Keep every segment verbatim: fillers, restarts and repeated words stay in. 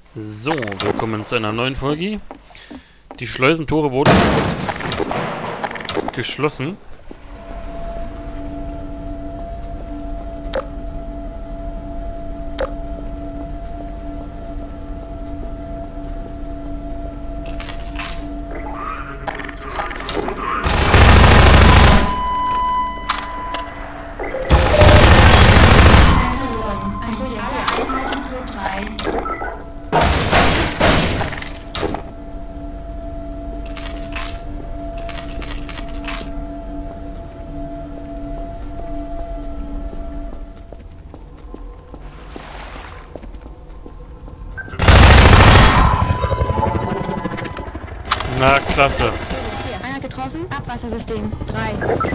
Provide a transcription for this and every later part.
So, willkommen zu einer neuen Folge. Die Schleusentore wurden geschlossen. Na, klasse. Okay, einer getroffen. Abwassersystem. drei.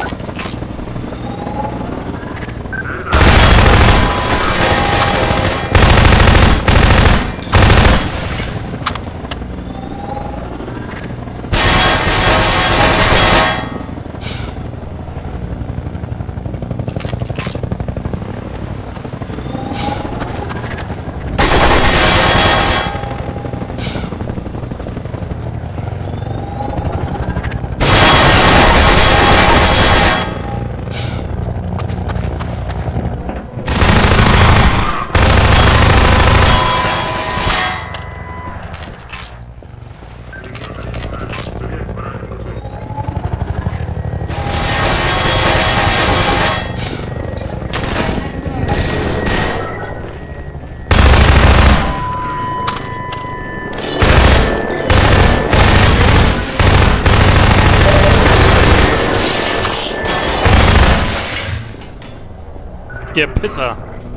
Ihr Pisser.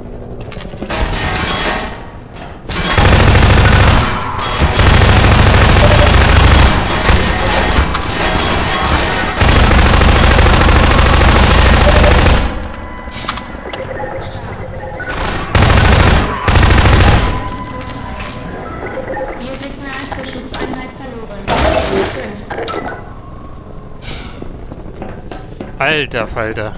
Ihr Signal zur Schutzeinheit verloren. Alter Falter.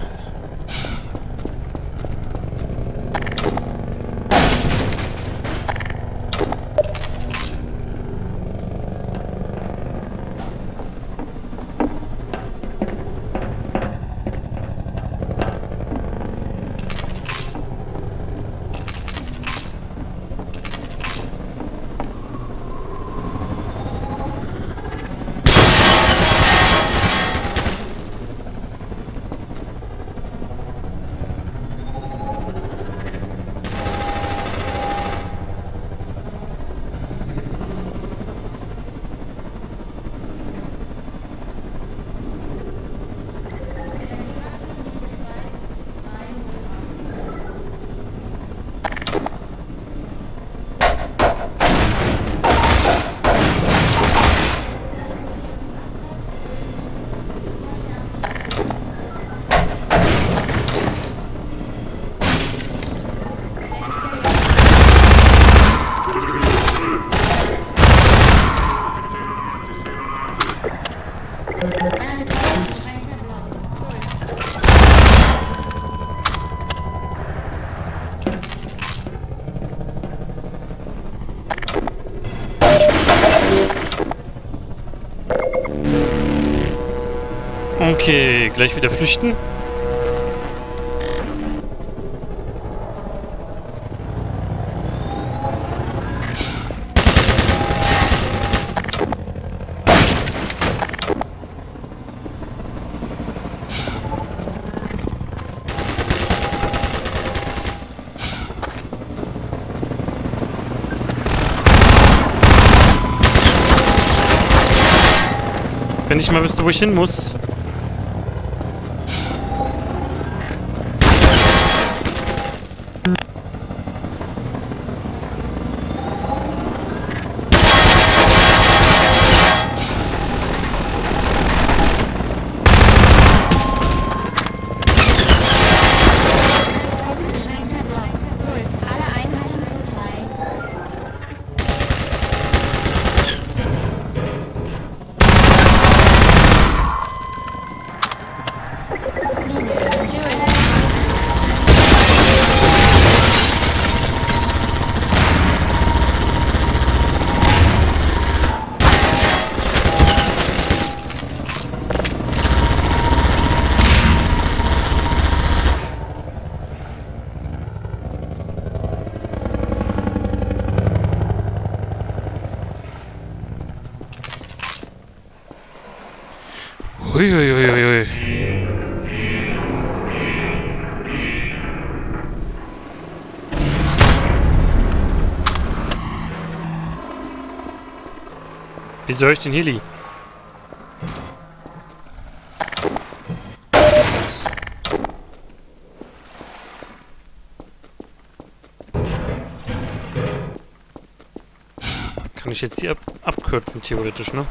Okay, gleich wieder flüchten. Wenn ich mal wüsste, wo ich hin muss. Huiuiuiui. Wieso höre ich den Heli? Kann ich jetzt hier ab abkürzen, theoretisch, ne?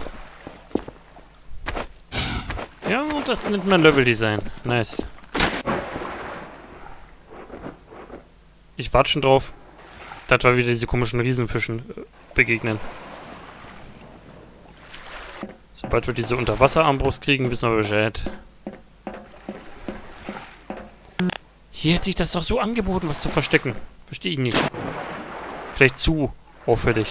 Ja, und das nennt man Leveldesign. Nice. Ich warte schon drauf, dass wir wieder diese komischen Riesenfischen äh, begegnen. Sobald wir diese Unterwasserarmbrust kriegen, wissen wir Bescheid. Hier hätte sich das doch so angeboten, was zu verstecken. Verstehe ich nicht. Vielleicht zu auffällig.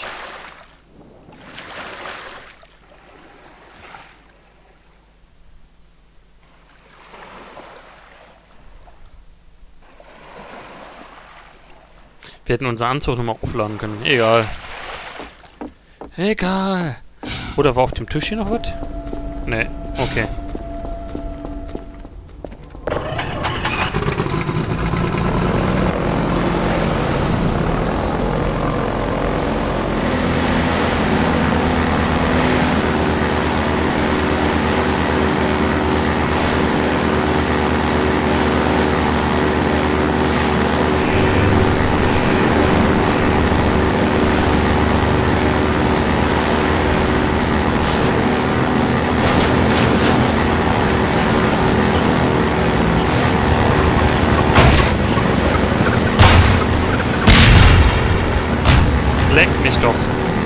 Wir hätten unseren Anzug nochmal aufladen können. Egal. Egal. Oder war auf dem Tisch hier noch was? Nee, okay. Leck mich doch.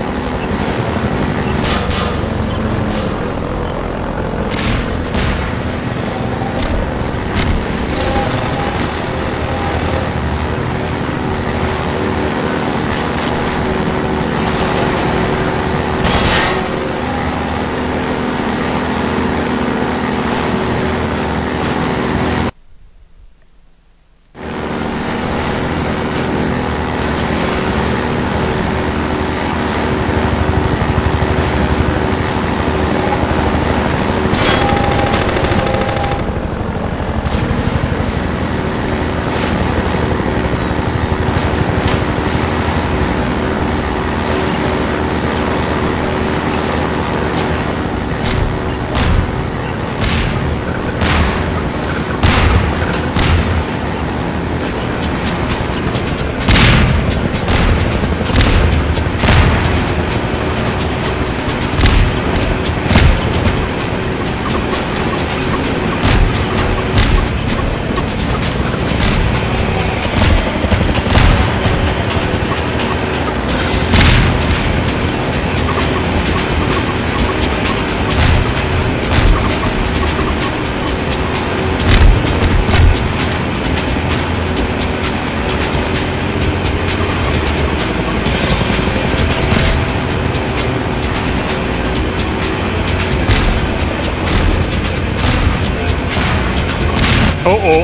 Oh oh.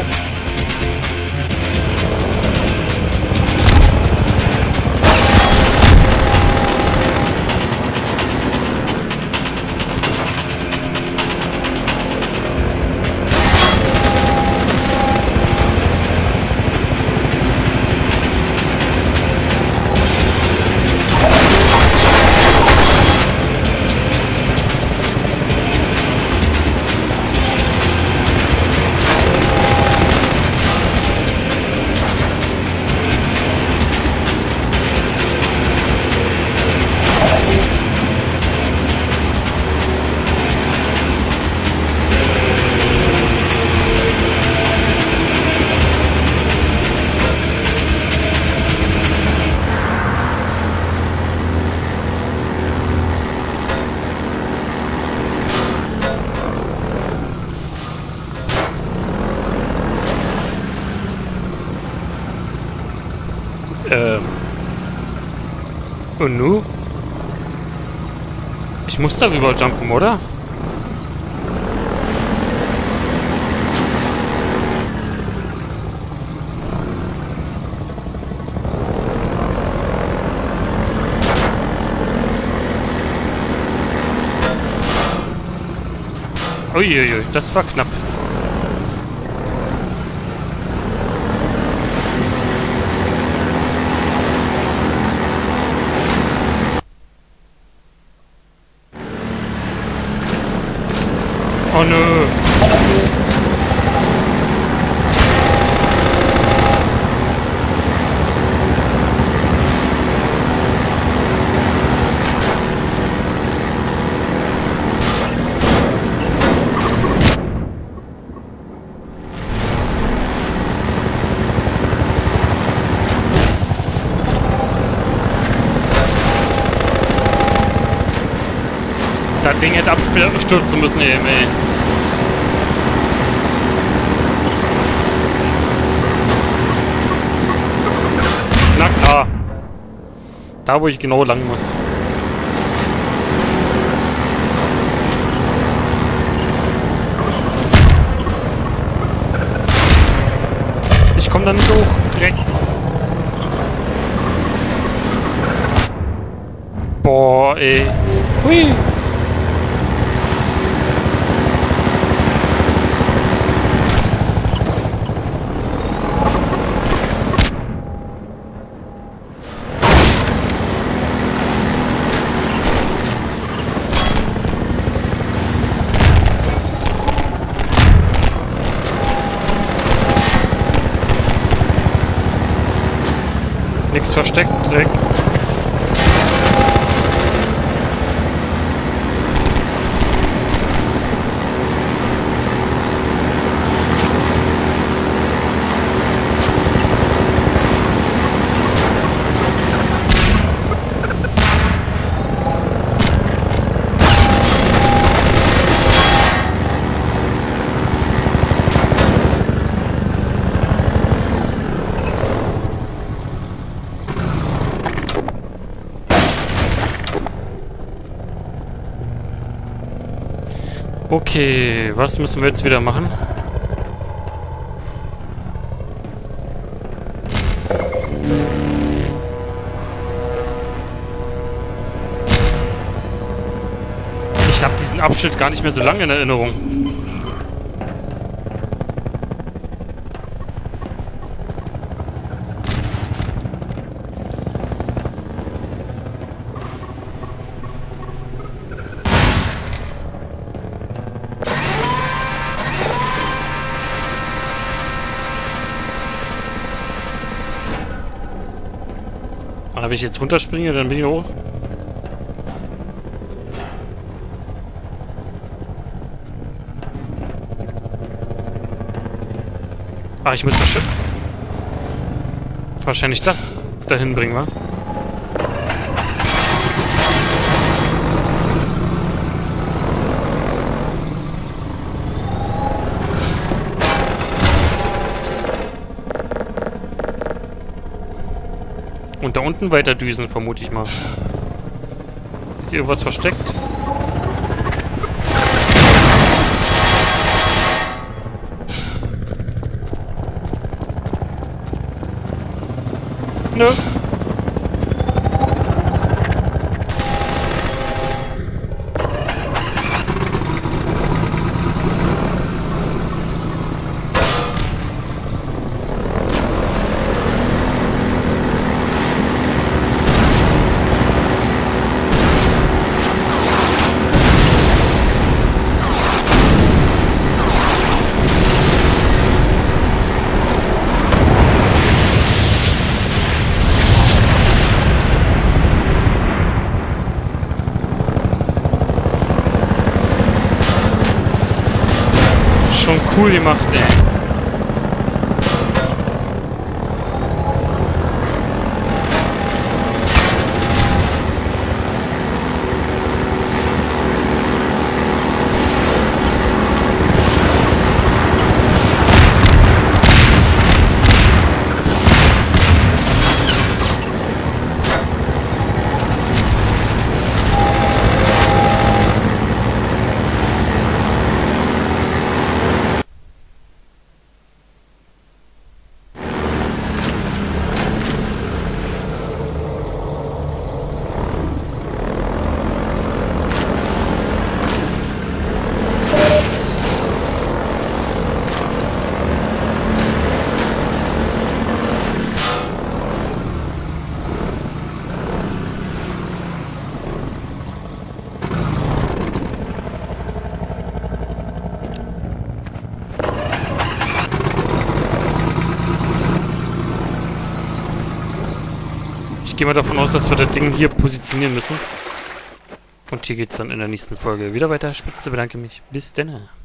Ähm. Und nu? Ich muss darüber jumpen, oder? Uiuiui, das war knapp. Oh nö. Das Ding hätte abstürzen müssen eben, ey. Na klar. Da, wo ich genau lang muss. Ich komme dann durch. Dreck. Boah, ey. Hui. Nix versteckt, Dreck. Okay, was müssen wir jetzt wieder machen? Ich habe diesen Abschnitt gar nicht mehr so lange in Erinnerung. Aber wenn ich jetzt runterspringe, dann bin ich hoch. Ah, ich muss wahrscheinlich das dahin bringen, wa? Und da unten weiter düsen, vermute ich mal. Ist hier irgendwas versteckt? Nö. Schon cool gemacht, ey. ich gehe mal davon aus, dass wir das Ding hier positionieren müssen. Und hier geht's dann in der nächsten Folge wieder weiter. Spitze, bedanke mich. Bis dann.